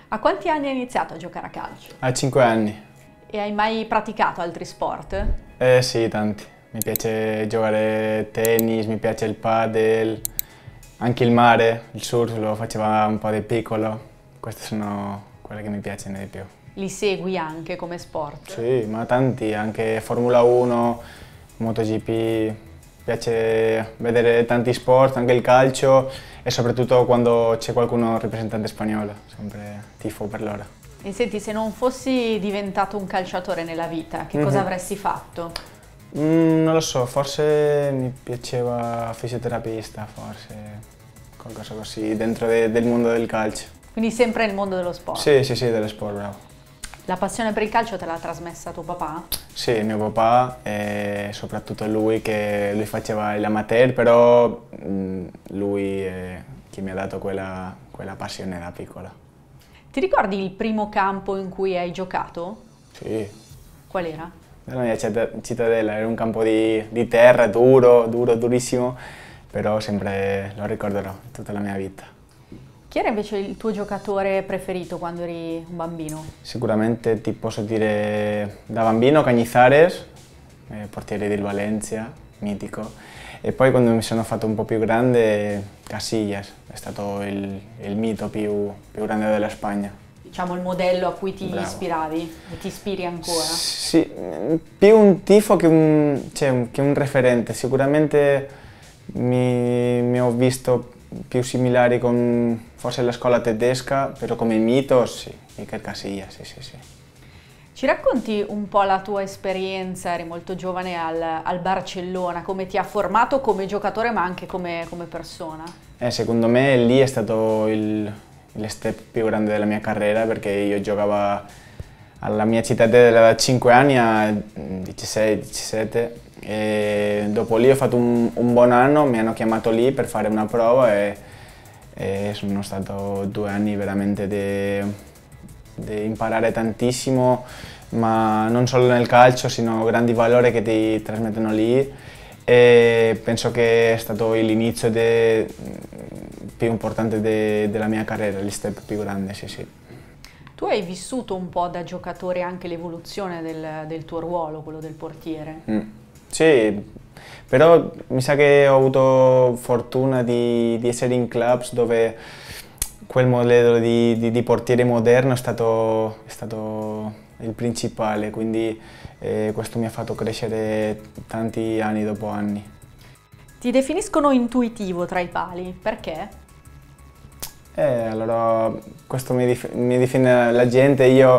A quanti anni hai iniziato a giocare a calcio? A 5 anni. E hai mai praticato altri sport? Sì, tanti. Mi piace giocare tennis, mi piace il padel, anche il mare, il surf lo faceva un po' di piccolo. Queste sono quelle che mi piacciono di più. Li segui anche come sport? Sì, ma tanti, anche Formula 1, MotoGP. Mi piace vedere tanti sport, anche il calcio e soprattutto quando c'è qualcuno rappresentante spagnolo, sempre tifo per loro. E senti, se non fossi diventato un calciatore nella vita, che cosa avresti fatto? Non lo so, forse mi piaceva fisioterapista, forse qualcosa così, dentro del mondo del calcio. Quindi sempre nel mondo dello sport? Sì, dello sport, bravo. La passione per il calcio te l'ha trasmessa tuo papà? Sì, mio papà e soprattutto lui, che lui faceva l'amateur, però lui è chi mi ha dato quella passione da piccola. Ti ricordi il primo campo in cui hai giocato? Sì. Qual era? Nella mia cittadella era un campo di terra, durissimo, però sempre lo ricorderò tutta la mia vita. Chi era invece il tuo giocatore preferito quando eri un bambino? Sicuramente ti posso dire da bambino Cañizares, portiere del Valencia, mitico, e poi quando mi sono fatto un po' più grande Casillas, è stato il mito più grande della Spagna. Diciamo il modello a cui ti Bravo. ispiravi e ti ispiri ancora? Sì, più un tifo che un referente. Sicuramente mi ho visto più similari con forse la scuola tedesca, però come mito sì, Iker Casillas, sì. Ci racconti un po' la tua esperienza, eri molto giovane al Barcellona, come ti ha formato come giocatore ma anche come persona? Secondo me lì è stato il step più grande della mia carriera, perché io giocavo alla mia cittadella da 5 anni a 16-17 e dopo lì ho fatto un buon anno, mi hanno chiamato lì per fare una prova e sono stato 2 anni veramente di imparare tantissimo, ma non solo nel calcio, sino grandi valori che ti trasmettono lì, e penso che è stato l'inizio più importante della mia carriera, il step più grande, sì. Tu hai vissuto un po' da giocatore anche l'evoluzione del tuo ruolo, quello del portiere. Sì, però mi sa che ho avuto fortuna di essere in clubs dove quel modello di portiere moderno è stato il principale, quindi questo mi ha fatto crescere tanti anni dopo anni. Ti definiscono intuitivo tra i pali, perché? Allora, questo mi define la gente, io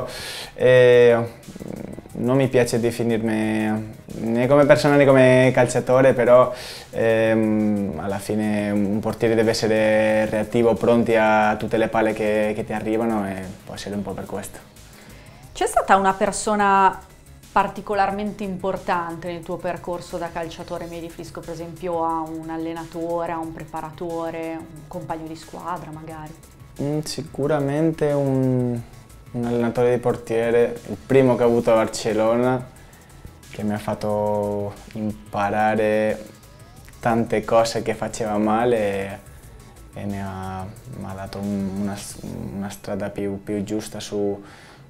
non mi piace definirmi né come persona né come calciatore, però alla fine un portiere deve essere reattivo, pronti a tutte le palle che ti arrivano, e può essere un po' per questo. C'è stata una persona particolarmente importante nel tuo percorso da calciatore? Mi riferisco per esempio a un allenatore, a un preparatore, un compagno di squadra magari? Sicuramente un allenatore di portiere, il primo che ho avuto a Barcellona, che mi ha fatto imparare tante cose che faceva male e mi ha dato una strada più giusta su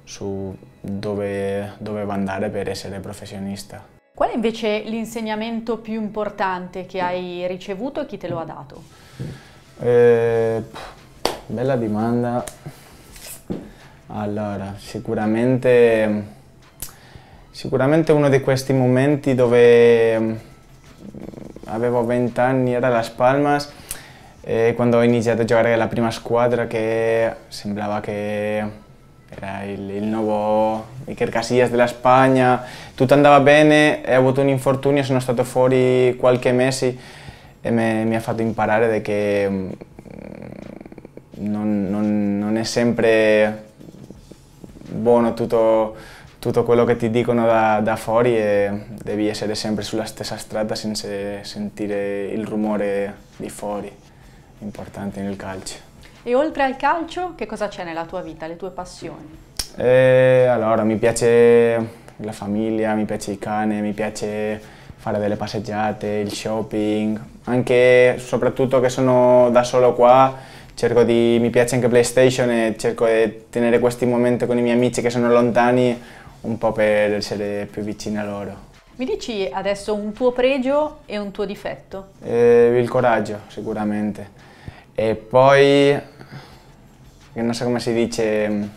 dove dovevo andare per essere professionista. Qual è invece l'insegnamento più importante che hai ricevuto e chi te lo ha dato? Bella domanda. Allora, sicuramente uno di questi momenti dove avevo 20 anni era Las Palmas, quando ho iniziato a giocare alla prima squadra, che sembrava che era il nuovo Iker Casillas della Spagna, tutto andava bene, ho avuto un infortunio, sono stato fuori qualche mese e mi ha fatto imparare che non è sempre buono tutto quello che ti dicono da fuori, e devi essere sempre sulla stessa strada senza sentire il rumore di fuori, importante nel calcio. E oltre al calcio, che cosa c'è nella tua vita, le tue passioni? Allora, mi piace la famiglia, mi piace il cane, mi piace fare delle passeggiate, il shopping, anche soprattutto che sono da solo qua, mi piace anche PlayStation e cerco di tenere questi momenti con i miei amici che sono lontani un po' per essere più vicino a loro. Mi dici adesso un tuo pregio e un tuo difetto? Il coraggio, sicuramente. E poi, non so come si dice,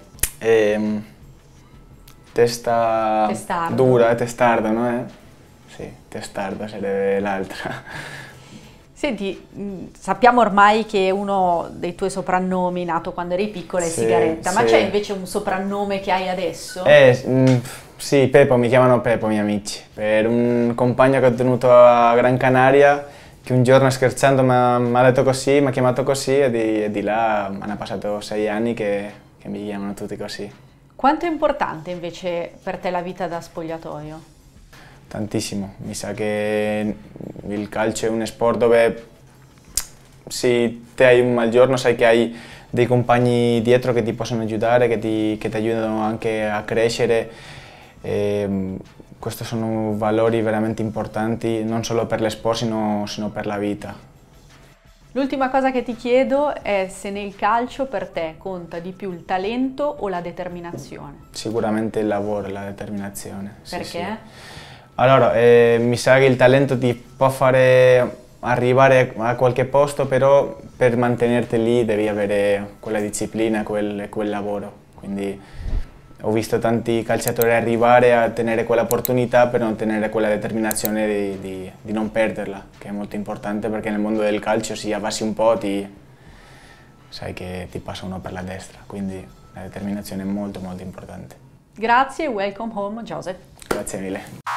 testa Testardo. dura, testardo, no? Sì, testardo sarebbe l'altra. Senti, sappiamo ormai che uno dei tuoi soprannomi nato quando eri piccola è Sì, Sigaretta, ma sì. c'è invece un soprannome che hai adesso? Sì, Pepo, mi chiamano Pepo, i miei amici, per un compagno che ho tenuto a Gran Canaria che un giorno scherzando mi ha detto così, mi ha chiamato così e di là hanno passato 6 anni che mi chiamano tutti così. Quanto è importante invece per te la vita da spogliatoio? Tantissimo, mi sa che il calcio è un sport dove se te hai un mal giorno sai che hai dei compagni dietro che ti possono aiutare, che ti aiutano anche a crescere. Questi sono valori veramente importanti non solo per lo sport sino per la vita. L'ultima cosa che ti chiedo è se nel calcio per te conta di più il talento o la determinazione. Sicuramente il lavoro e la determinazione. Perché? Sì. Allora, mi sa che il talento ti può fare arrivare a qualche posto, però per mantenerti lì devi avere quella disciplina e quel lavoro. Quindi ho visto tanti calciatori arrivare a tenere quell'opportunità per non tenere quella determinazione di non perderla, che è molto importante perché nel mondo del calcio se abbassi un po' sai che ti passa uno per la destra, quindi la determinazione è molto molto importante. Grazie e welcome home, Joseph. Grazie mille.